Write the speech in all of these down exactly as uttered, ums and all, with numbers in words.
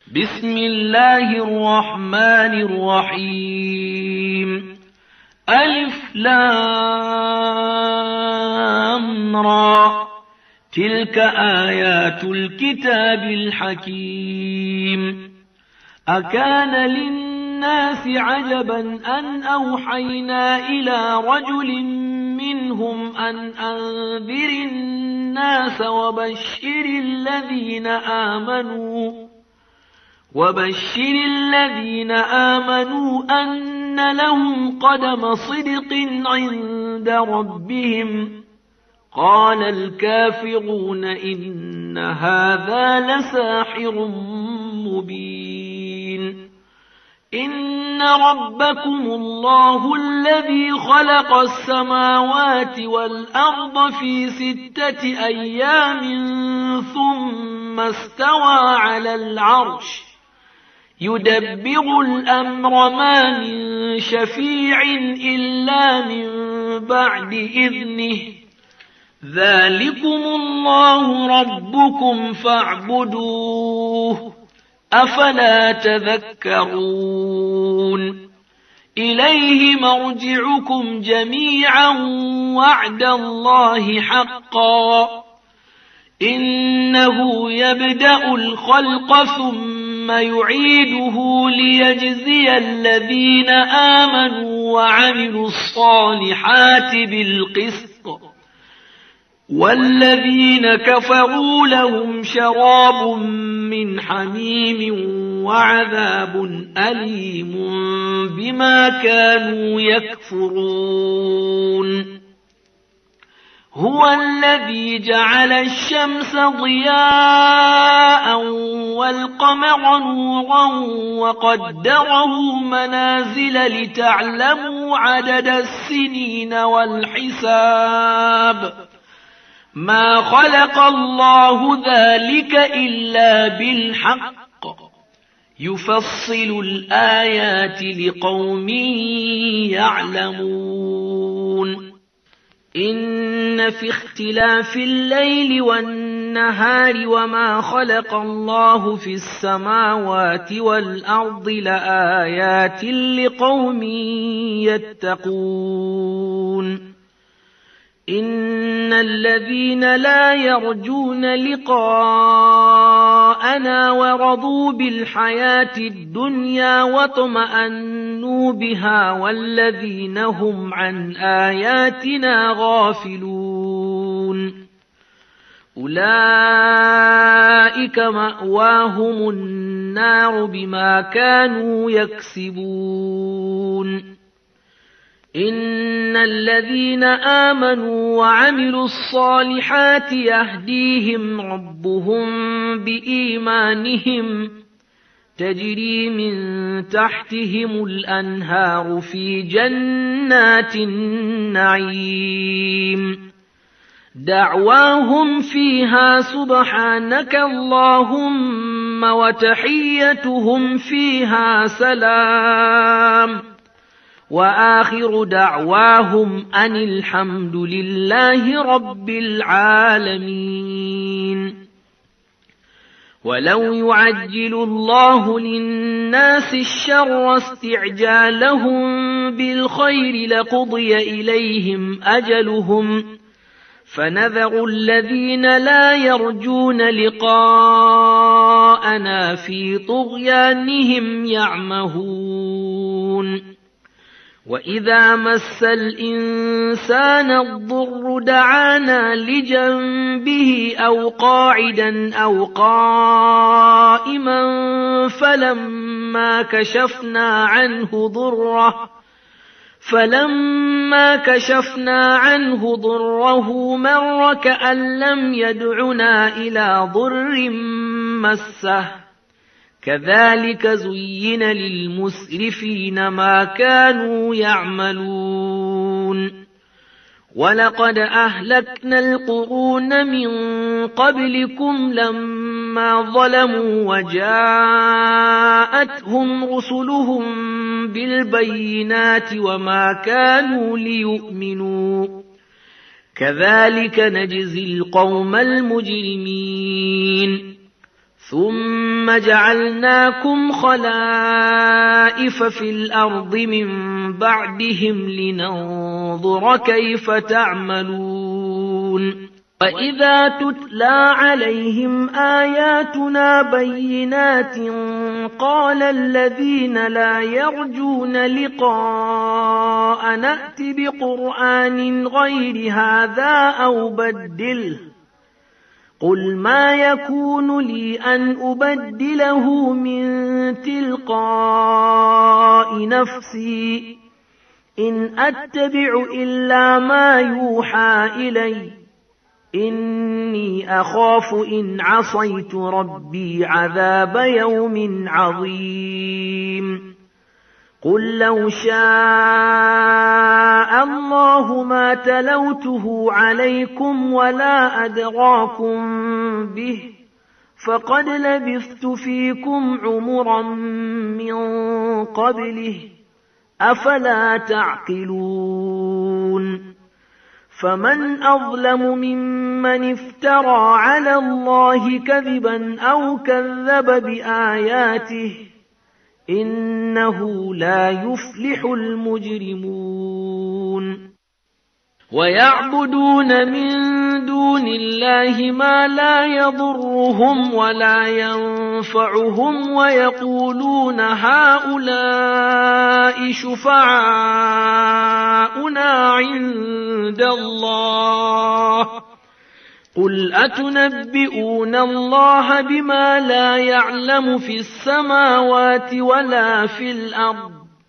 بسم الله الرحمن الرحيم. ألف لام را، تلك آيات الكتاب الحكيم. أكان للناس عجبا أن أوحينا إلى رجل منهم أن أنذر الناس وبشر الذين آمنوا وبشر الذين آمنوا أن لهم قدم صدق عند ربهم. قال الكافرون إن هذا لساحر مبين. إن ربكم الله الذي خلق السماوات والأرض في ستة أيام ثم استوى على العرش يدبر الأمر ما من شفيع إلا من بعد إذنه. ذلكم الله ربكم فاعبدوه، أفلا تذكرون. إليه مرجعكم جميعا وعد الله حقا. إنه يبدأ الخلق ثم يعيده ليجزي الذين آمنوا وعملوا الصالحات بالقسط، والذين كفروا لهم شراب من حميم وعذاب أليم بما كانوا يكفرون. هو الذي جعل الشمس ضياء والقمر نورا وقدره منازل لتعلموا عدد السنين والحساب. ما خلق الله ذلك إلا بالحق، يفصل الآيات لقوم يعلمون. إن في اختلاف الليل والنهار وما خلق الله في السماوات والأرض لآيات لقوم يتقون. إن الذين لا يرجون لقاءنا ورضوا بالحياة الدنيا واطمأنوا بها والذين هم عن آياتنا غافلون أولئك مأواهم النار بما كانوا يكسبون. إن الذين آمنوا وعملوا الصالحات يهديهم ربهم بإيمانهم، تجري من تحتهم الأنهار في جنات النعيم. دعواهم فيها سبحانك اللهم وتحيتهم فيها سلام، وآخر دعواهم أن الحمد لله رب العالمين. ولو يعجل الله للناس الشر استعجالهم بالخير لقضي إليهم أجلهم، فنذر الذين لا يرجون لقاءنا في طغيانهم يعمهون. وإذا مس الإنسان الضر دعانا لجنبه أو قاعدا أو قائما فلما كشفنا عنه ضره فلما كشفنا عنه ضره مر كأن لم يدعنا إلى ضر مسه. كذلك زين للمسرفين ما كانوا يعملون. ولقد أهلكنا القرون من قبلكم لما ظلموا وجاءتهم رسلهم بالبينات وما كانوا ليؤمنوا. كذلك نجزي القوم المجرمين. ثم جعلناكم خلائف في الأرض من بعدهم لننظر كيف تعملون وإذا تتلى عليهم آياتنا بينات قال الذين لا يرجون لقاء نأت بقرآن غير هذا أو بدله قل ما يكون لي أن أبدله من تلقاء نفسي إن أتبع إلا ما يوحى إلي إني أخاف إن عصيت ربي عذاب يوم عظيم قل لو شاء الله ما تلوته عليكم ولا أدراكم به فقد لبثت فيكم عمرا من قبله أفلا تعقلون فمن أظلم ممن افترى على الله كذبا أو كذب بآياته إنه لا يفلح المجرمون ويعبدون من دون الله ما لا يضرهم ولا ينفعهم ويقولون هؤلاء شفعاؤنا عند الله قل أتنبئون الله بما لا يعلم في السماوات ولا في الأرض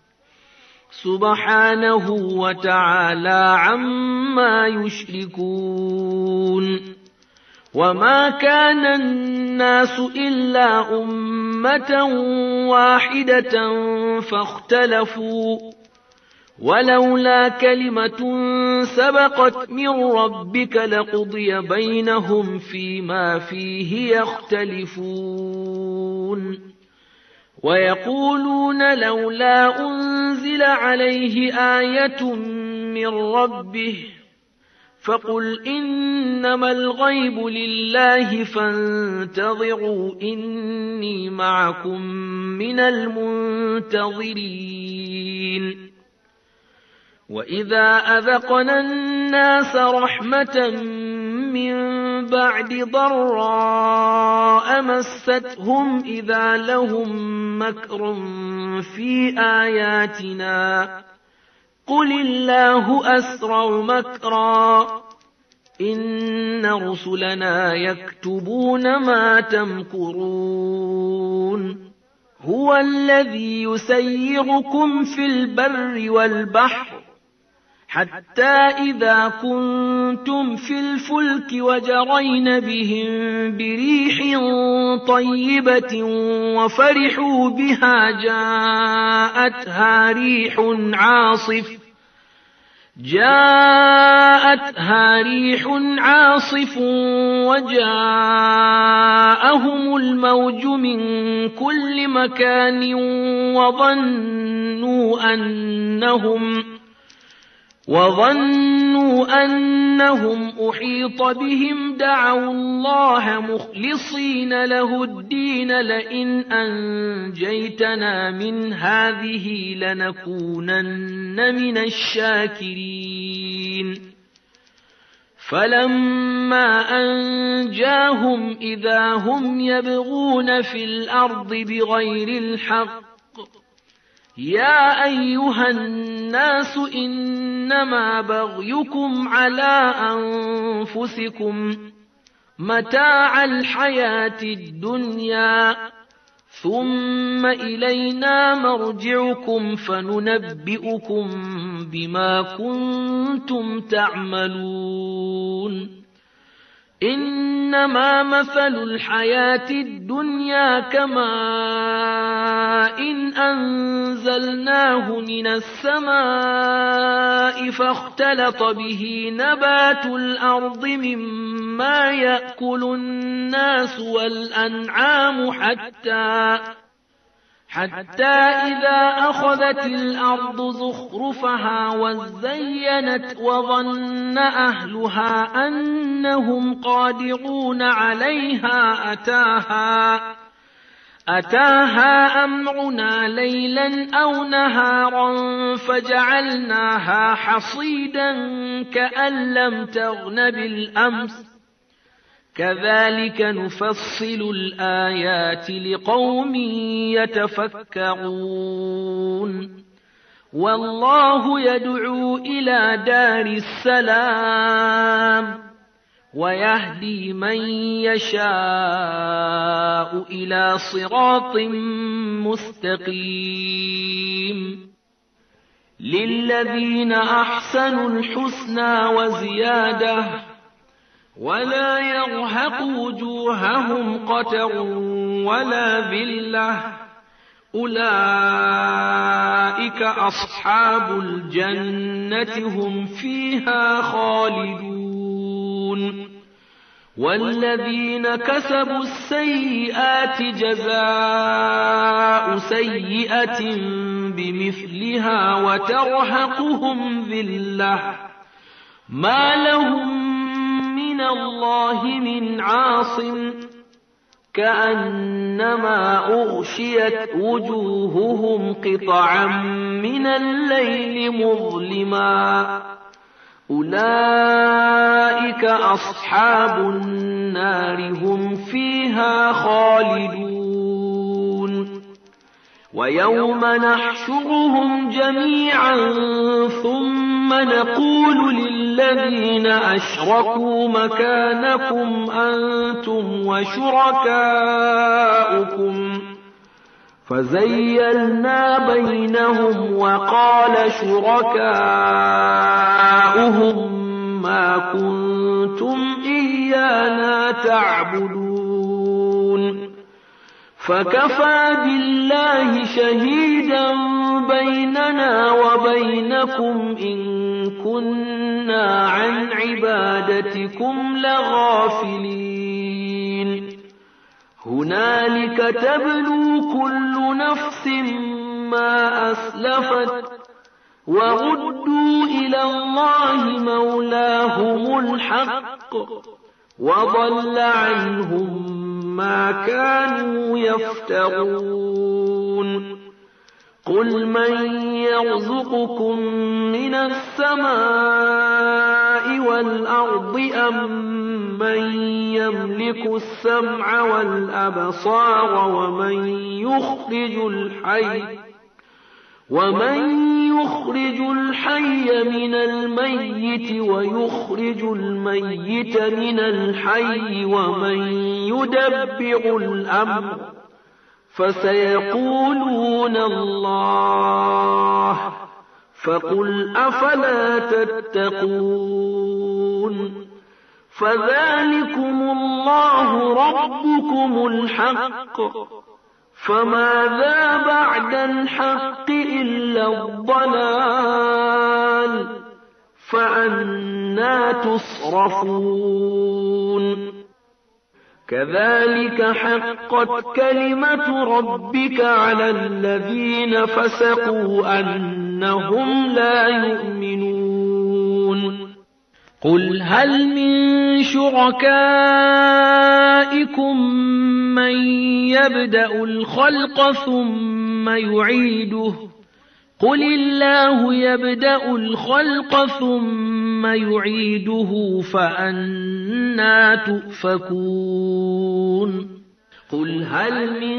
سبحانه وتعالى عما يشركون وما كان الناس إلا أمة واحدة فاختلفوا ولولا كلمة سبقت من ربك لقضي بينهم فيما فيه يختلفون ويقولون لولا أنزل عليه آية من ربه فقل إنما الغيب لله فانتظروا إني معكم من المنتظرين وإذا أذقنا الناس رحمة من بعد ضراء مستهم إذا لهم مكر في آياتنا قل الله أسرع مكرا إن رسلنا يكتبون ما تمكرون هو الذي يسيركم في البر والبحر حتى إذا كنتم في الفلك وجرين بهم بريح طيبة وفرحوا بها جاءتها ريح عاصف جاءتها ريح عاصف وجاءهم الموج من كل مكان وظنوا أنهم وظنوا أنهم أحيط بهم دعوا الله مخلصين له الدين لئن أنجيتنا من هذه لنكونن من الشاكرين فلما أنجاهم إذا هم يبغون في الأرض بغير الحق يا أيها الناس إنما بغيكم على أنفسكم متاع الحياة الدنيا ثم إلينا مرجعكم فننبئكم بما كنتم تعملون إنما مثل الحياة الدنيا كماء إن أنزلناه من السماء فاختلط به نبات الأرض مما يأكل الناس والأنعام حتى حتى إذا أخذت الأرض زخرفها وزينت وظن أهلها أنهم قادرون عليها أتاها أتاها أمرنا ليلا أو نهارا فجعلناها حصيدا كأن لم تغن بالأمس كذلك نفصل الآيات لقوم يتفكرون والله يدعو إلى دار السلام ويهدي من يشاء إلى صراط مستقيم للذين أحسنوا الحسنى وزيادة ولا يرهق وجوههم قتر ولا ذلة أولئك أصحاب الجنة هم فيها خالدون والذين كسبوا السيئات جزاء سيئة بمثلها وترهقهم ذلة ما لهم من الله من عاصم كأنما أغشيت وجوههم قطعا من الليل مظلما أولئك أصحاب النار هم فيها خالدون ويوم نحشرهم جميعا ثم نقول للذين أشركوا مكانكم أنتم وشركاؤكم فزيلنا بينهم وقال شركاؤهم ما كنتم إيانا تعبدون فكفى بالله شهيدا بيننا وبينكم إن كنا عن عبادتكم لغافلين هنالك تبلو كل نفس ما أسلفت وردوا إلى الله مولاهم الحق وضل عنهم ما كانوا يفترون قل من يرزقكم من السماء والأرض أم من يملك السمع والأبصار ومن يخرج الحي ومن يخرج الحي من الميت ويخرج الميت من الحي ومن يدبر الأمر فسيقولون الله فقل أفلا تتقون فذلكم الله ربكم الحق فماذا بعد الحق إلا الضلال فأنى تصرفون كذلك حقت كلمة ربك على الذين فسقوا أنهم لا يؤمنون قل هل من شركائكم من يبدأ الخلق ثم يعيده قل الله يبدأ الخلق ثم يعيده فأنى تؤفكون قل هل من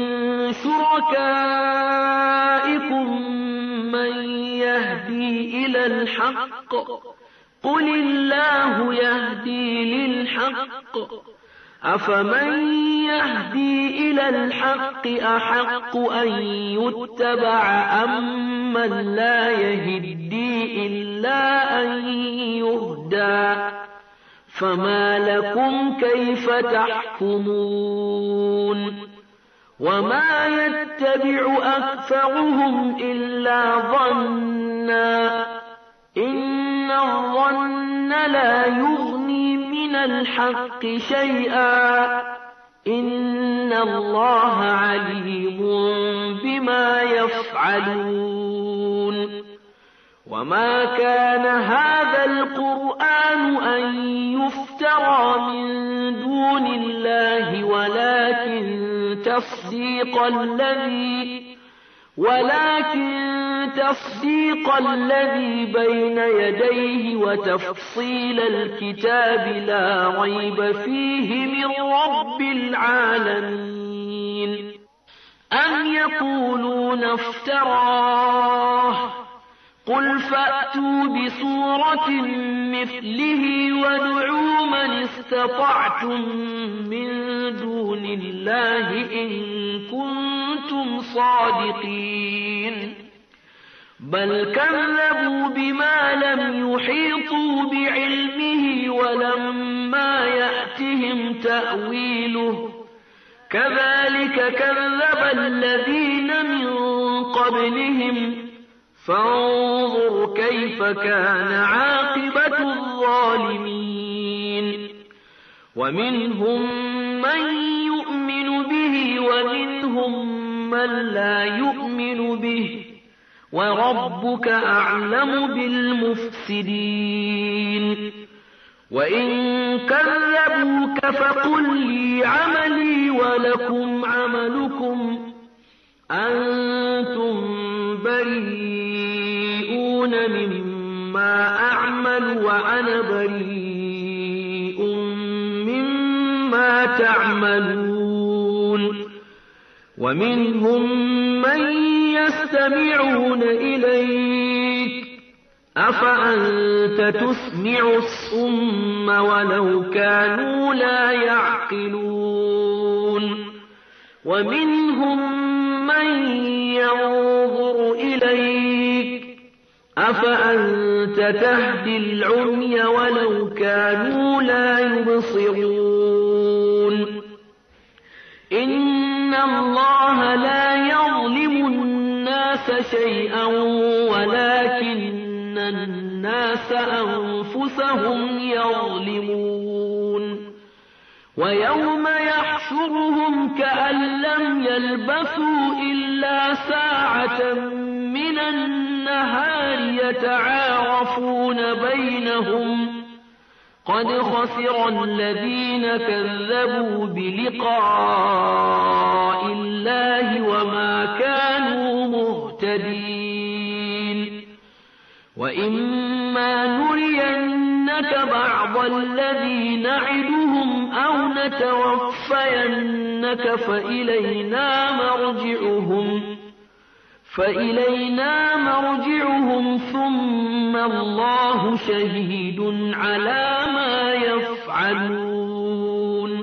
شركائكم من يهدي إلى الحق قل الله يهدي للحق أفمن يهدي إلى الحق أحق أن يتبع أم من لا يهدي إلا أن يهدى فما لكم كيف تحكمون وما يتبع أكثرهم إلا ظنا إن الظن لا يغني من الحق شيئا إن الله عليم بما بما يفعلون وما كان هذا القرآن أن يفترى من دون الله ولكن تصديق الذي ولكن تصديق الذي بين يديه وتفصيل الكتاب لا ريب فيه من رب العالمين أم يقولون افتراه قل فأتوا بسورة مثله وادعوا من استطعتم من دون الله إن كنتم صادقين بل كذبوا بما لم يحيطوا بعلمه ولما يأتهم تأويله كذلك كذب الذين من قبلهم فانظر كيف كان عاقبة الظالمين ومنهم من يؤمن به ومنهم من لا يؤمن به وربك أعلم بالمفسدين وإن كذبوك فقل لي عملي ولكم عملكم أنتم بريئون مما أعمل وأنا بريء مما تعملون ومنهم من يستمعون إليك أفأنت تسمع الصم ولو كانوا لا يعقلون ومنهم من ينظر إليك أفأنت تهدي العمي ولو كانوا لا يبصرون إن الله لا يظلم الناس شيئا ولكن الناس أنفسهم يظلمون ويوم يحشرهم كأن لم يلبثوا إلا ساعة من النهار يتعارفون بينهم قد خسر الذين كذبوا بلقاء الله وما كانوا مهتدين وإما نرينك بعض الذي نعدهم أو نتوفينك فإلينا مرجعهم فإلينا مرجعهم ثم الله شهيد على ما يفعلون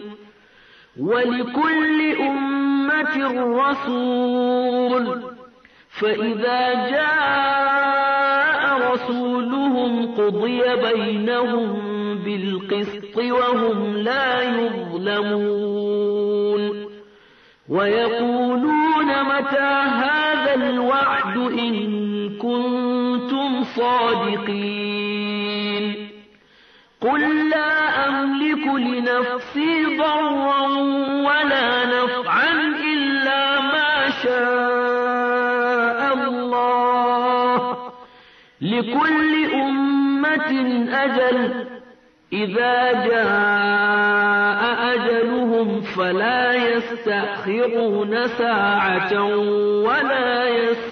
ولكل أمة رسول فإذا جاء رسولهم قضي بينهم بالقسط وهم لا يظلمون ويقولون متى هذا الوعد إن كنتم صادقين قل لا أملك لنفسي ضرا ولا نفعا إلا ما شاء الله لكل أمة أجل إذا جاء أجلهم فلا يستأخرون ساعة ولا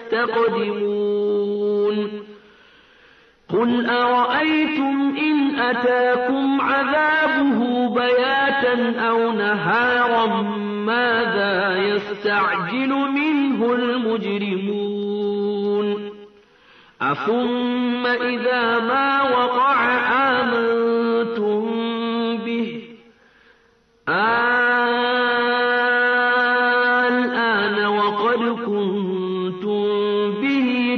يستقدمون قل أرأيتم إن أتاكم عذابه بياتا أو نهارا ماذا يستعجل منه المجرمون أثم إذا ما وقع آمنتم به الآن وقد كنتم به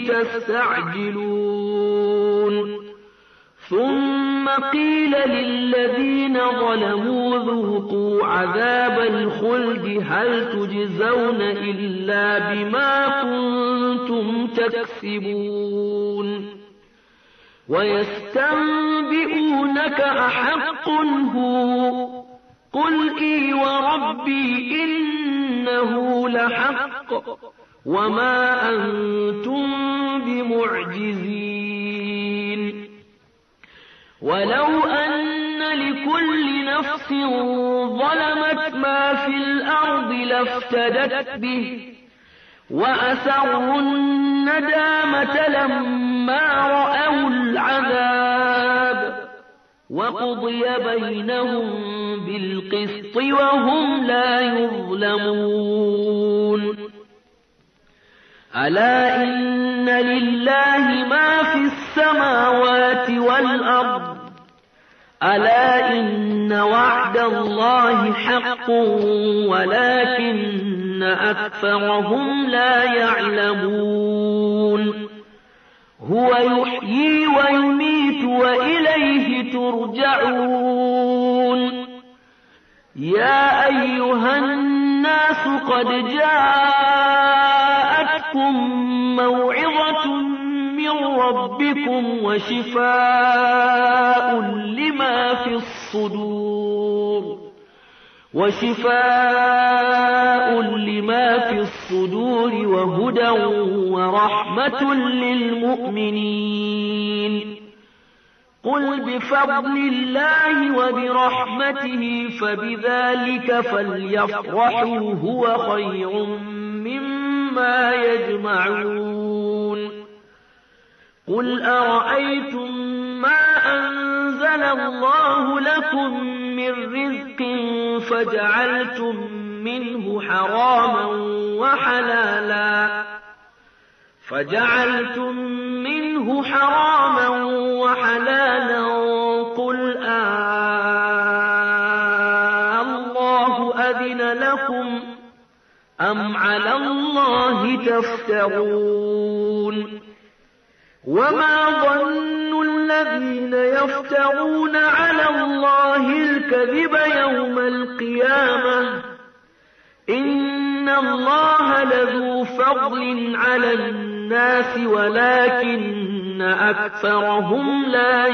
تستعجلون ثم قيل للذين ظلموا ذوقوا عذاب الخلد هل تجزون إلا بما كنتم تكسبون ويستنبئونك أحق هو قل إي وربي إنه لحق وما أنتم بمعجزين ولو أن لكل نفس ظلمت ما في الأرض لافتدت به وأسروا الندامة لما رأوا العذاب وقضي بينهم بالقسط وهم لا يظلمون ألا إن لله ما في السماوات والأرض ألا إن وعد الله حق ولكن أكثرهم لا يعلمون هو يحيي ويميت وإليه ترجعون يا أيها الناس قد جاءتكم موعظة من ربكم وشفاء لما في الصدور وشفاء لما في الصدور وهدى ورحمة للمؤمنين قل بفضل الله وبرحمته فبذلك فليفرحوا هو خير مما يجمعون قل أرأيتم ما أنزل الله لكم من رزق فجعلتم منه حراما وحلالا فجعلتم منه حراما وحلالا قل آه الله أذن لكم أم على الله تفترون وما ظن الذين يفترون على الله الكذب يوم القيامة إن الله لذو فضل على الناس ولكن أكثرهم لا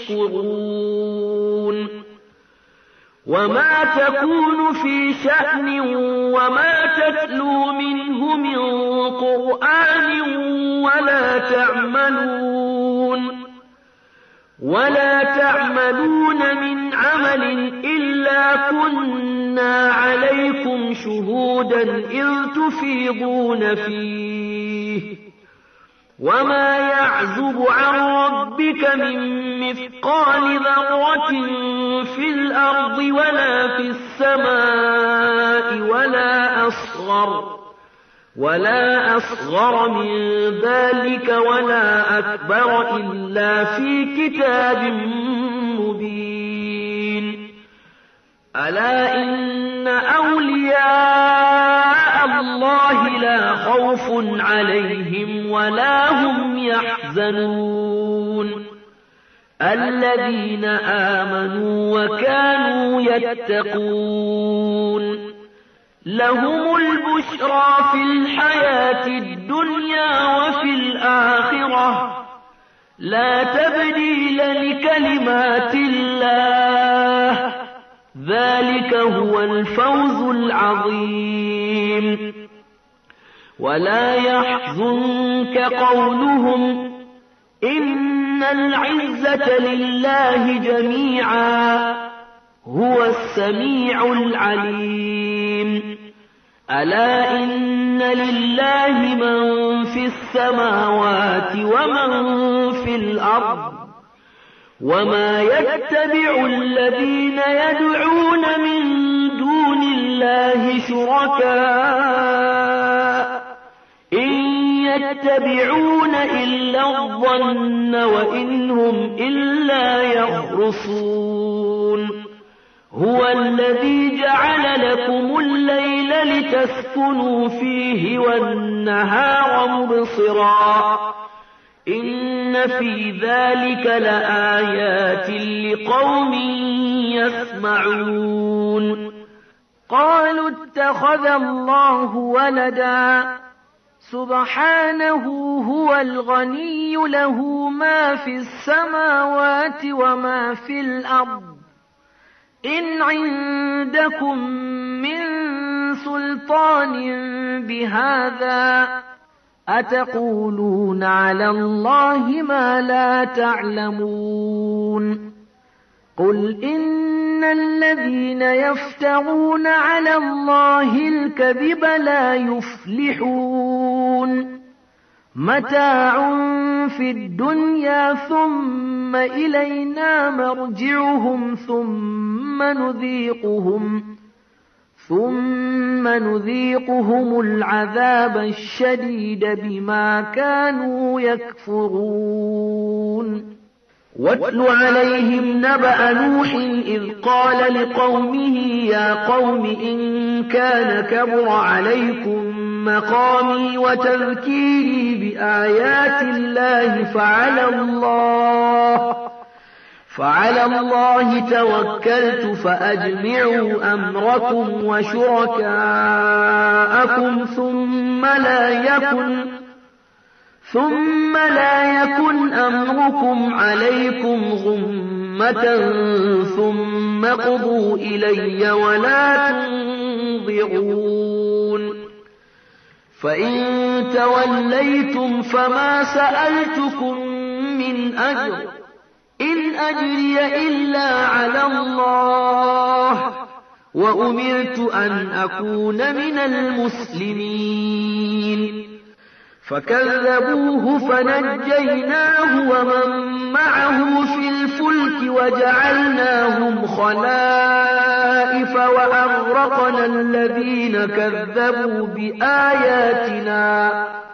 يشكرون وما تكون في شأن وما تتلو منه من قرآن ولا تعملون ولا تعملون من عمل إلا كنا عليكم شهودا إذ تفيضون فيه وما يعزب عن ربك من مثقال ذرة في الأرض ولا في السماء ولا أصغر ولا أصغر من ذلك ولا أكبر إلا في كتاب مبين ألا إن أولياء الله لا خوف عليهم ولا هم يحزنون الذين آمنوا وكانوا يتقون لهم البشرى في الحياة الدنيا وفي الآخرة لا تبديل لكلمات الله ذلك هو الفوز العظيم ولا يحزنك قولهم إن العزة لله جميعا هو السميع العليم ألا إن لله من في السماوات ومن في الأرض وما يتبع الذين يدعون من دون الله شركاء إن يتبعون إلا الظن وإن هم إلا يخرصون هو الذي جعل لكم الليل لتسكنوا فيه والنهار مبصرا إن في ذلك لآيات لقوم يسمعون قالوا اتخذ الله ولدا سبحانه هو الغني له ما في السماوات وما في الأرض إن عندكم من سلطان بهذا أتقولون على الله ما لا تعلمون قل إن الذين يفترون على الله الكذب لا يفلحون متاع في الدنيا ثم إلينا مرجعهم ثم نذيقهم ثم نذيقهم العذاب الشديد بما كانوا يكفرون واتل عليهم نبأ نوح إذ قال لقومه يا قوم إن كان كبر عليكم مقامي وتذكيري بآيات الله فعلى الله فعلى الله توكلت فأجمعوا أمركم وشركاءكم ثم لا يكن ثم لا يكن أمركم عليكم غمة ثم قضوا إلي ولا تنظرون فإن توليتم فما سألتكم من أجر إن أجري إلا على الله وأمرت أن أكون من المسلمين فكذبوه فنجيناه ومن معه في الفلك وجعلناهم خلائف وأغرقنا الذين كذبوا بآياتنا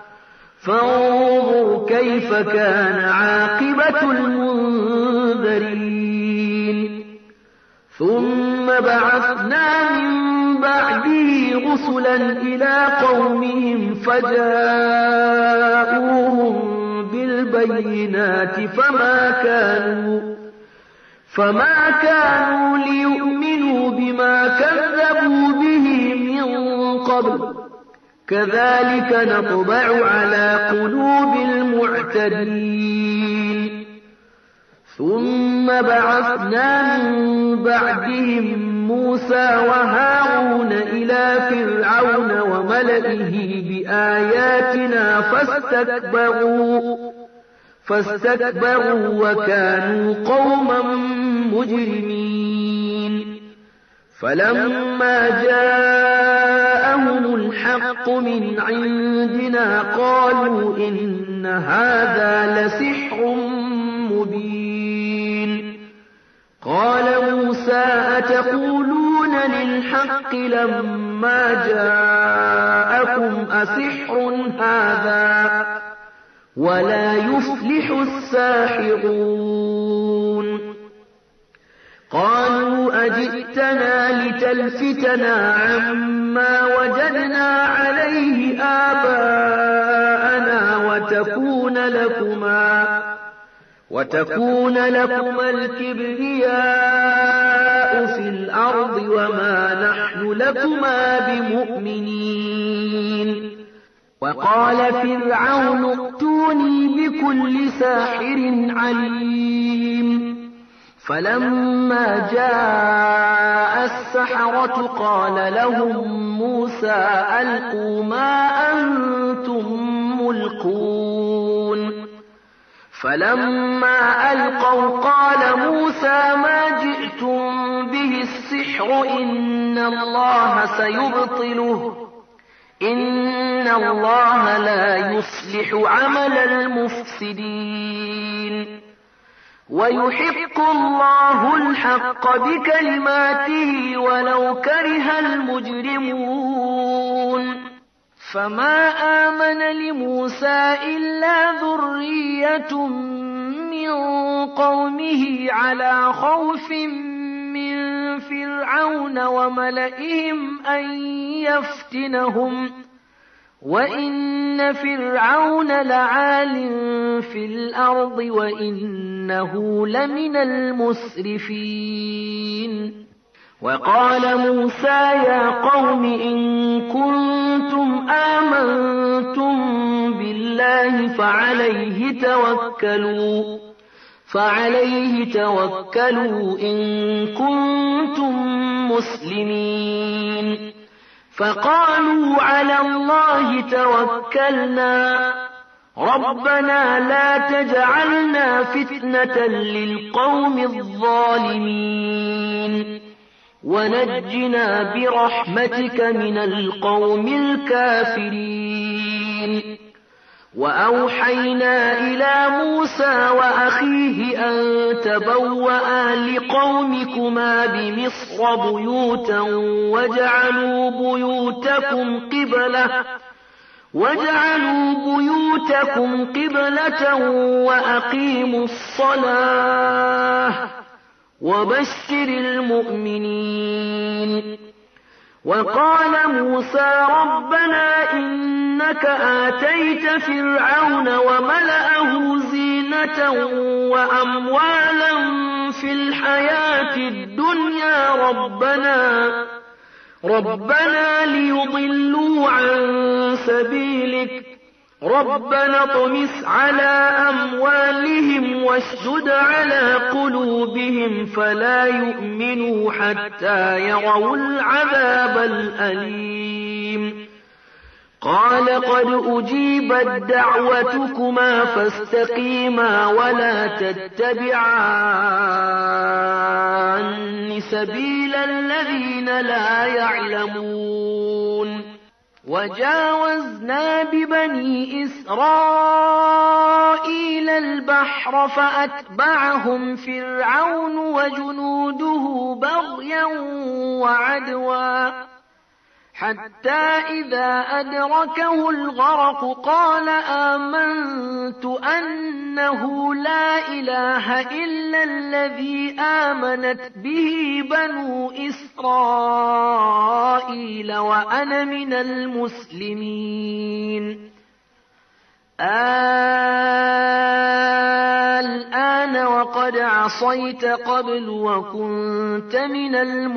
فانظر كيف كان عاقبة المنذرين ثم بعثنا من بعده رسلا إلى قومهم فجاءوهم بالبينات فما كانوا فما كانوا ليؤمنوا بما كذبوا به من قبل كذلك نطبع على قلوب المعتدين ثم بعثنا من بعدهم موسى وهارون إلى فرعون وملئه بآياتنا فاستكبروا فاستكبروا وكانوا قوما مجرمين فلما جاءهم الحق من عندنا قالوا إن هذا لسحر مبين قال موسى أتقولون للحق لما جاءكم أسحر هذا ولا يفلح الساحرون قالوا أجئتنا لتلفتنا عما وجدنا عليه آباءنا وتكون لكما وتكون لكما الكبرياء في الأرض وما نحن لكما بمؤمنين وقال فرعون ائتوني بكل ساحر عليم فلما جاء السحرة قال لهم موسى ألقوا ما أنتم ملقون فلما ألقوا قال موسى ما جئتم به السحر إن الله سيبطله إن الله لا يصلح عمل المفسدين ويحق الله الحق بكلماته ولو كره المجرمون فما آمن لموسى إلا ذرية من قومه على خوف من فرعون وملئهم أن يفتنهم وإن فرعون لعال في الأرض وإنه لمن المسرفين وقال موسى يا قوم إن كنتم آمنتم بالله فعليه توكلوا فعليه توكلوا إن كنتم مسلمين فقالوا على الله توكلنا ربنا لا تجعلنا فتنة للقوم الظالمين ونجنا برحمتك من القوم الكافرين. وأوحينا إلى موسى وأخيه أن تبوأ لقومكما بمصر بيوتا وجعلوا بيوتكم قبلة وجعلوا بيوتكم قبلة وأقيموا الصلاة وبشر المؤمنين. وقال موسى ربنا إنك آتيت فرعون وملأه زينة وأموالا في الحياة الدنيا ربنا ربنا ليضلوا عن سبيلك ربنا اطمس على أموالهم واشدد على قلوبهم فلا يؤمنوا حتى يروا العذاب الأليم. قال قد أجيبت دعوتكما فاستقيما ولا تتبعان سبيل الذين لا يعلمون. وجاوزنا ببني إسرائيل البحر فأتبعهم فرعون وجنوده بغيا وعدوا حتى إذا أدركه الغرق قال آمنت أنه لا إله إلا الذي آمنت به بنو إسرائيل وأنا من المسلمين. الآن وقد عصيت قبل وكنت من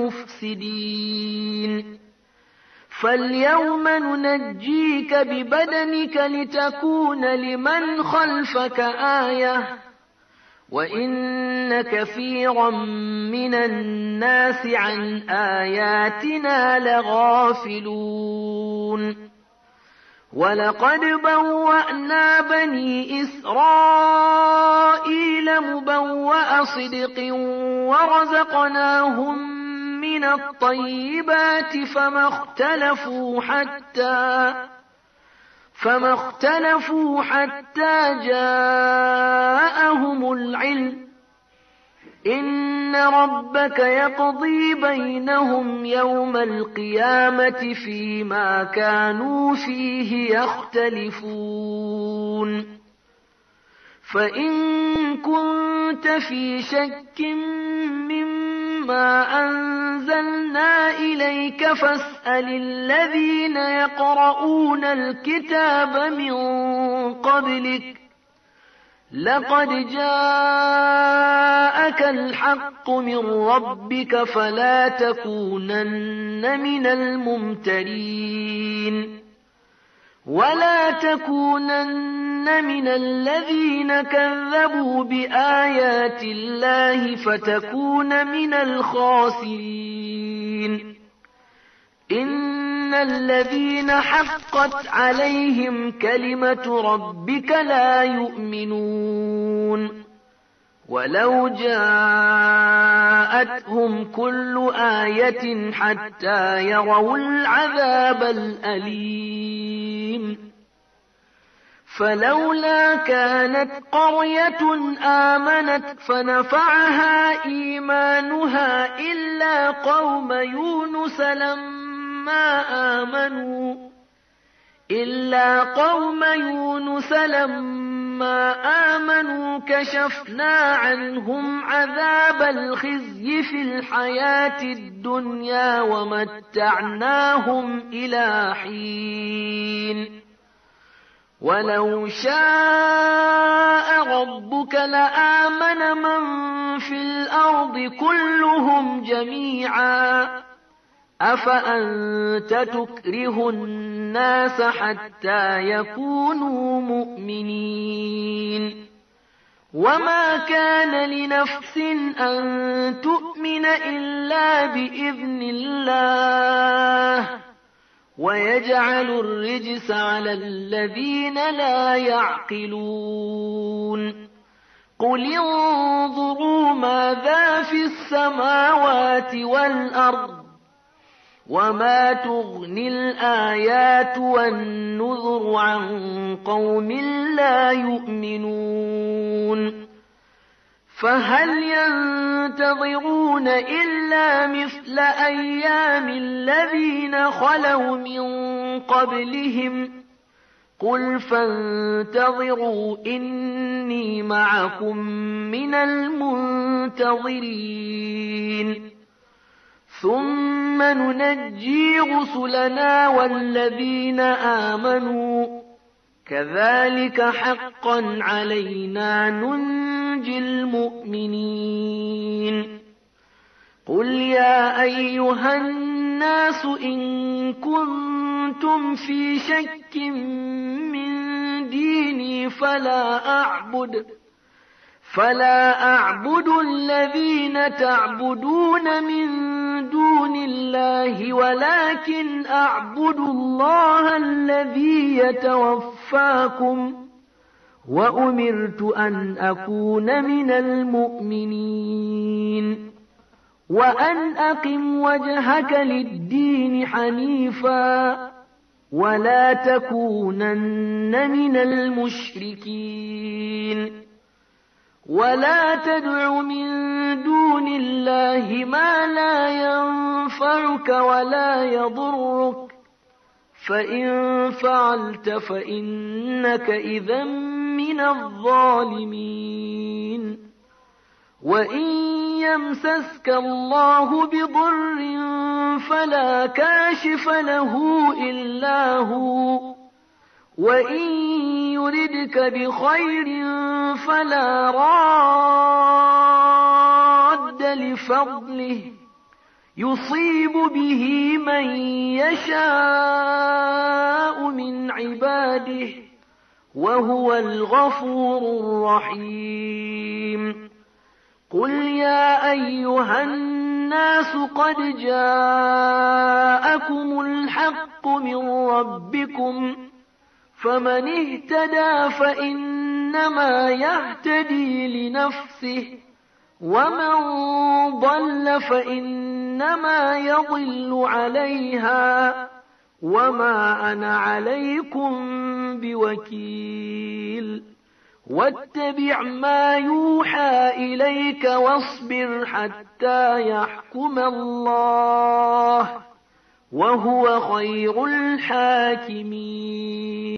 المفسدين فاليوم ننجيك ببدنك لتكون لمن خلفك آية وإن كثيرا من الناس عن آياتنا لغافلون. ولقد بوأنا بني إسرائيل مبوأ صدق ورزقناهم من الطيبات فما اختلفوا حتى فما اختلفوا حتى جاءهم العلم إن ربك يقضي بينهم يوم القيامة فيما كانوا فيه يختلفون. فإن كنت في شك مما أنزلنا إليك فاسأل الذين يقرؤون الكتاب من قبلك لقد جاءك الحق من ربك فلا تكونن من الممترين ولا تكونن من الذين كذبوا بآيات الله فتكون من الخاسرين. إن الذين حقت عليهم كلمة ربك لا يؤمنون ولو جاءتهم كل آية حتى يروا العذاب الأليم. فلولا كانت قرية آمنت فنفعها إيمانها إلا قوم يونس لما آمنوا إلا قوم يونس لما آمنوا كشفنا عنهم عذاب الخزي في الحياة الدنيا ومتعناهم إلى حين. ولو شاء ربك لآمن من في الأرض كلهم جميعا أفأنت تكره الناس حتى يكونوا مؤمنين. وما كان لنفس أن تؤمن إلا بإذن الله ويجعل الرجس على الذين لا يعقلون قل انظروا ماذا في السماوات والأرض وما تغني الآيات والنذر عن قوم لا يؤمنون فهل ينتظرون إلا مثل أيام الذين خلوا من قبلهم قل فانتظروا إني معكم من المنتظرين ثم ننجي رسلنا والذين آمنوا كذلك حقا علينا ننجي المؤمنين قل يا أيها الناس إن كنتم في شك من ديني فلا أعبد فلا أعبد الذين تعبدون من دون الله ولكن أعبد الله الذي يتوفاكم وأمرت أن أكون من المؤمنين وأن أقم وجهك للدين حنيفا ولا تكونن من المشركين ولا تدع من دون الله ما لا ينفعك ولا يضرك فإن فعلت فإنك إذا من الظالمين وإن يمسسك الله بضر فلا كاشف له إلا هو وإن يردك بخير فلا راد لفضله يصيب به من يشاء من عباده وهو الغفور الرحيم قل يا أيها الناس قد جاءكم الحق من ربكم فمن اهتدى فإنما يهتدي لنفسه ومن ضل فإنما يضل عليها وما أنا عليكم بوكيل واتبع ما يوحى إليك واصبر حتى يحكم الله وهو خير الحاكمين